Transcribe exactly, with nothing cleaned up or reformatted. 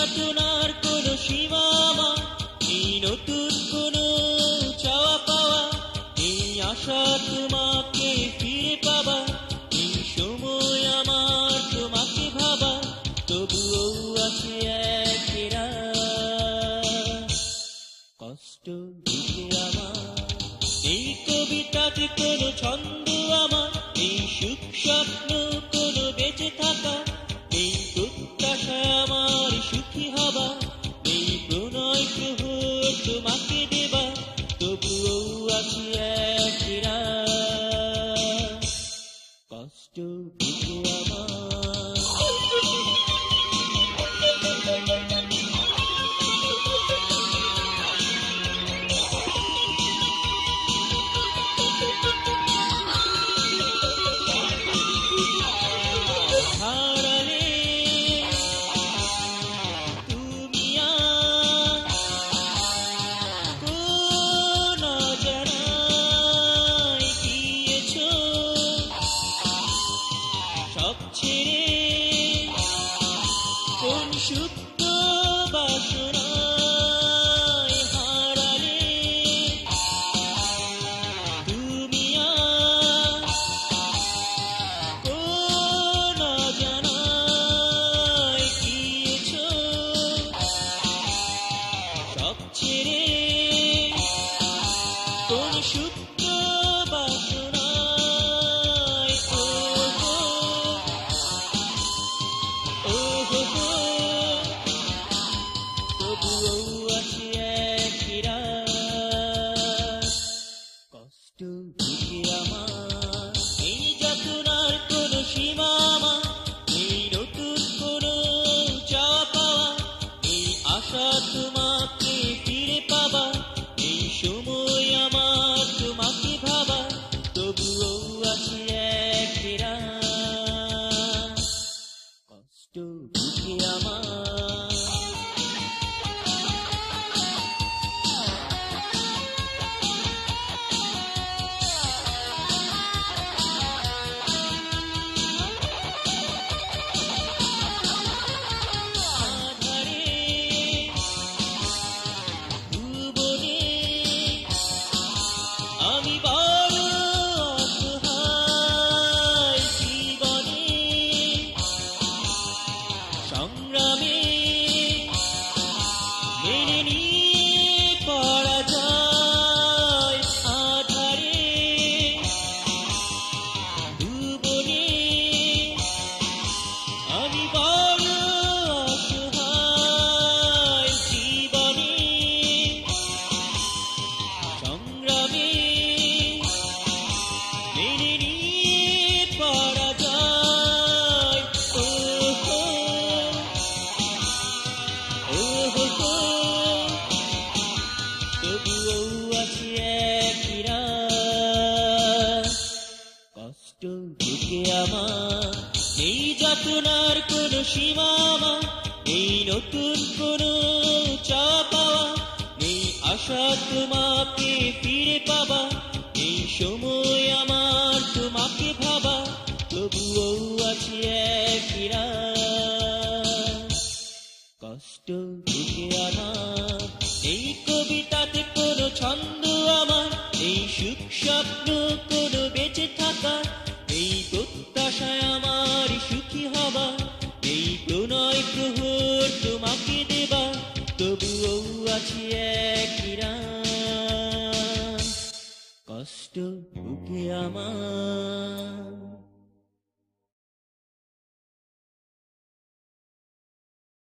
যাতনার কোনো সীমা আমার, এই নতুন কোনো চাওয়া পাওয়া, এই আশা তোমাকে ফিরে পাবা, এই সময় আমার তোমাকে ভাবা, তবুও আছে একেরা কষ্ট দিতে আমার। এই কবিতাতে কোনো ছন্দ আমার, এই সুখ স্বপ্ন কোনো বেঁচে থাকা, এই প্রত্যাশা আমার সুখী হবা, এই প্রণয় প্রহর তোমাকে দেবা, তবুও আছে একেরা কষ্ট দিতে আমার। কোন সুপ্ত বাসনায় হারালে তুমি কোন অজানায় গিয়েছ, সব ছেড়ে কোন সুপ্ত বাসনায় ও ও তবুও আছে একেরা কষ্ট দিতে আমার। এই যাতনার কোনো সীমা আমার, এই নতুন কোনো চাওয়া পাওয়া, এই আশা তোমাকে ফিরে পাবা, এই সময় আমার তোমাকে ভাবা, তবুও আছে একেরা কষ্ট দিতে আমার। আমি বড় অসহায় জীবনে, সংগ্রামে মেনে নিয়ে পরাজয়, আধারে ভুবনে আমি বড় অসহায় জীবনে, সংগ্রামে মেনে নিয়ে পরাজয়, ও হো ও হো তবুও আছে একেরা কষ্ট দিতে আমার। এই যাতনার কোনো সীমা আমার, এই নতুন কোনো চাওয়া পাওয়া, এই আশা তোমাকে ফিরে পাবা, এই সময় আমার তোমাকে ভাবা, তবুও আছে একেরা কষ্ট দিতে আমার। এই কবিতাতে কোনো ছন্দ আমার, এই সুখ স্বপ্ন কোনো বেঁচে থাকা, এই প্রত্যাশায় আমার সুখী হবা, এই প্রণয় প্রহর তোমাকে দেবা, তবুও আছে একেরা কষ্ট ভুগে আমার।